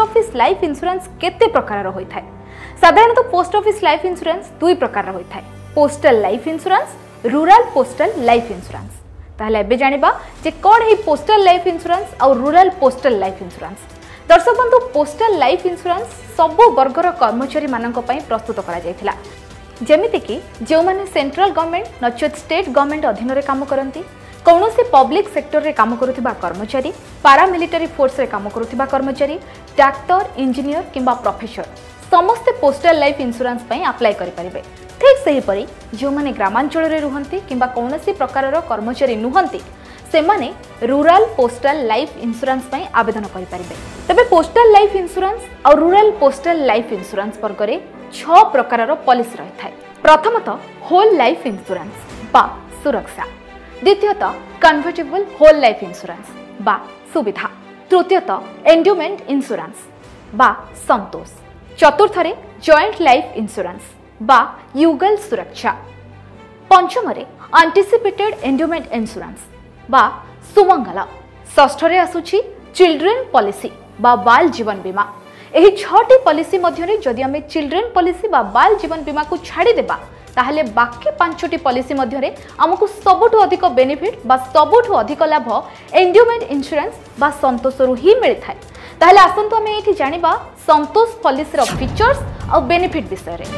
Office life insurance केते प्रकार होई थाए। साधारणतः पोस्ट ऑफिस लाइफ इंश्योरेंस दुई प्रकार होई थाए, postal life insurance, rural postal life insurance. ताहले एबे जानिबा जे कोन हे पोस्टल लाइफ इंश्योरेंस और रूरल पोस्टल लाइफ इंश्योरेंस। दर्शक बंधु, पोस्टल लाइफ इंश्योरेंस सबु वर्गर कर्मचारी मानक पई प्रस्तुत करा जायथिला, जेमिति कि जो माने सेंट्रल गवर्नमेंट नचेत स्टेट गवर्नमेंट अधीन रे काम करंती, कौनसी पब्लिक सेक्टर रे काम करुथिबा कर्मचारी, पारामिलिटरी फोर्स रे काम करुथिबा कर्मचारी, डाक्टर, इंजीनियर किंबा प्रोफेसर समस्ते पोस्टल लाइफ इंश्योरेंस पई अप्लाई करि परिबे। ठीक सही परी जो माने ग्रामांचल रे रुहंती किंबा कौनसी प्रकार कर्मचारी नुहंती से माने रूरल पोस्टल लाइफ इंश्योरेंस पई आवेदन करि परिबे। तबे पोस्टल लाइफ इंश्योरेंस और रूरल पोस्टल लाइफ इंश्योरेंस वर्गरे 6 प्रकार पॉलिसी रही थाए। प्रथमतः होल लाइफ इंश्योरेंस बा सुरक्षा, द्वितीयतः कन्वर्टेबल होल लाइफ इंश्योरेंस बा सुविधा, तृतीयतः एंडोमेंट इंश्योरेंस बा संतोष, चतुर्थरे जॉइंट लाइफ इंश्योरेंस बा युगल सुरक्षा, पंचमरे एंटिसिपेटेड एंडोमेंट इंश्योरेंस बा सुमंगल, षष्ठरे आसुची चिल्ड्रेन पॉलिसी बा बाल जीवन बीमा। एही 6टी पॉलिसी मध्यरे जदि आमे चिल्ड्रेन पॉलिसी बा बाल जीवन बीमा को छाड़ी देबा ताहले बाकी 5टी पॉलिसी मध्यरे हमकु सबुठु अधिक बेनिफिट बा सबुठु अधिक लाभ एंडोमेंट इंश्योरेंस बा संतोषरु ही मिलि थाए। ताहले आसंतु आमे एठी जानिबा संतोष पॉलिसी रो फीचर्स और बेनिफिट विषय रे।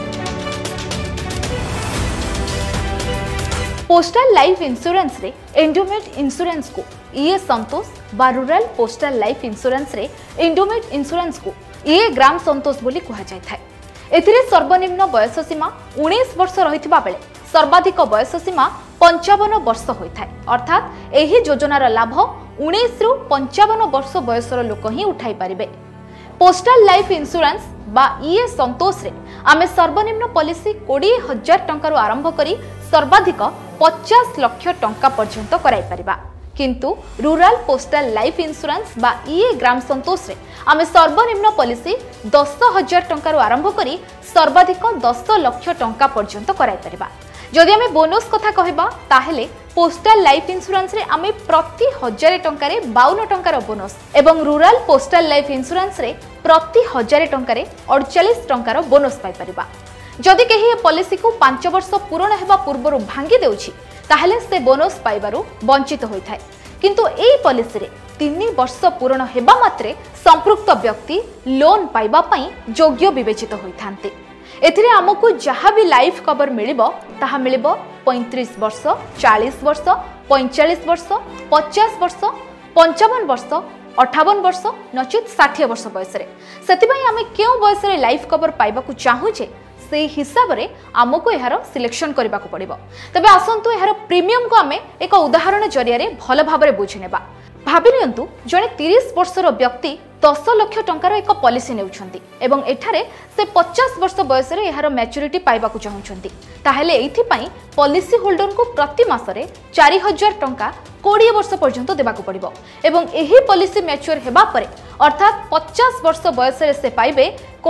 पोस्टल लाइफ इंश्योरेंस रे एंडोमेंट इंश्योरेंस को ये संतोष बा रूरल पोस्टल लाइफ इंश्योरेंस रे एंडोमेंट इंश्योरेंस को ये ग्राम संतोष बोली कहा जाय थाए। एथिरे सर्वनिम्न बयस सीमा 19 वर्ष रहिथिबा बेले सर्वाधिक बयस सीमा 55 वर्ष होई थाए। अर्थात एही योजनार लाभ 19 रु 55 वर्ष बयसर लोक ही उठाई पारिबे। पोस्टल लाइफ इंश्योरेंस बा ये संतोष रे आमे सर्वनिम्न पॉलिसी 20,000 टंका आरंभ करी सर्वाधिक 50 लाख टंका पर्यंत कराई परिबा। किंतु रूरल पोस्टल लाइफ इंश्योरेंस बा ये ग्राम संतोष रे आमे सर्वनिम्न पॉलिसी 10,000 टंका आरंभ करी सर्वाधिक 10 लाख टंका पर्यंत कराई परिबा। जदि आमे बोनस कथा कहबा ताहेले पोस्टल लाइफ इंश्योरेंस रे आमे प्रति 1000 टंका रे 52 टंकार बोनस एवं रूरल पोस्टल लाइफ इंश्योरेंस रे प्रति 1000 टंका रे 48 टंकार बोनस पाई परिबा। जदि केही पॉलिसी को 5 वर्ष पूर्ण हेबा पूर्वरु भांगी देउछि ताहेले से बोनस पाइबारु वंचित होई थाए। किंतु एई पॉलिसी रे 3 वर्ष पूर्ण हेबा मात्रे संपृक्त व्यक्ति लोन पाइबा पई योग्य विवेचित होई थांते। एथिरे हमकु जहा भी लाइफ कवर मिलिबो ताहा मिलिबो 35 वर्ष, 40 वर्ष, 45 वर्ष, 50 वर्ष, 55 वर्ष, 58 वर्ष नचित 60 वर्ष बयस रे। सेतिबाई आमे केउ बयस रे लाइफ कवर पाइबा को चाहू छे से हिसाब रे आमको एहार सिलेक्शन करबा को पड़िबो। तबे आसंतु एहार प्रीमियम को आमे एक उदाहरण जरिया रे भल भाबरे बुझि नेबा। भाबि नियंतु जने 30 वर्षर व्यक्ति 10 लाख टंकार एक पॉलिसी नेउछंती एवं एठारे से 50 वर्ष बयस रे एहार मैच्योरिटी पाइबा को चाहुछंती। ताहेले एथि पई पॉलिसी होल्डर को प्रति मासरे 4000 टंका 20 वर्ष पर्यंत देबा को पड़िबो एवं एही पॉलिसी मैच्योर हेबा परे अर्थात 50 वर्ष बयस रे से पाइबे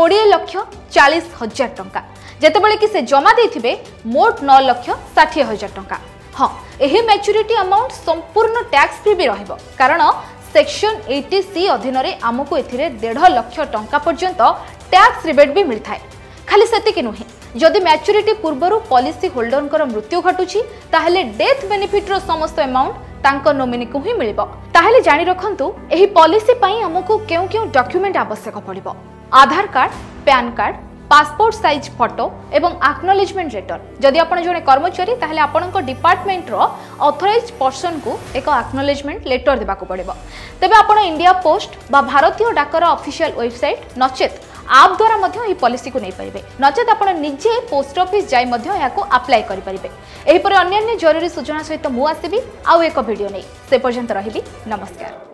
20,40,000 टंका, जेतेबेले कि से जमा देथिबे मोट 9,60,000 टंका। हाँ, एही मैच्योरिटी अमाउंट संपूर्ण टैक्स फ्री भी रहिबो कारण सेक्शन 80C अधीन रे आमको एथिरे 1.5 लाख टंका पर्यंत टैक्स रिबेट भी मिलथाय। खाली सेतिके नुहे, जदि मैच्योरिटी पूर्वरु पॉलिसी होल्डरकर मृत्यु घटुची ताहेले डेथ बेनिफिट रो समस्त अमाउंट तांको नॉमिनी को ही मिलिबो। ताहेले जानि रखंतु एही पॉलिसी पई हमको केउ डॉक्यूमेंट आवश्यक पड़िबो। Aadhaar card, PAN card, passport size photo एवं एक्नॉलेजमेंट लेटर। जदि आपण जने कर्मचारी ताहेले आपणको डिपार्टमेंट रो ऑथराइज्ड पर्सन को एक एक्नॉलेजमेंट लेटर देबा को पड़िबो। तबे आपण इंडिया पोस्ट बा भारतीय डाकर ऑफिशियल वेबसाइट नचेत आप द्वारा मध्य ई पॉलिसी को नै परिबे, नचेत आपण निजे पोस्ट ऑफिस जाय मध्य याको अप्लाई करि परिबे। एही पर अन्य जरूरी सूचना सहित मु आसीबी आउ एक वीडियो नै। से पर्यंत रहिबी, नमस्कार।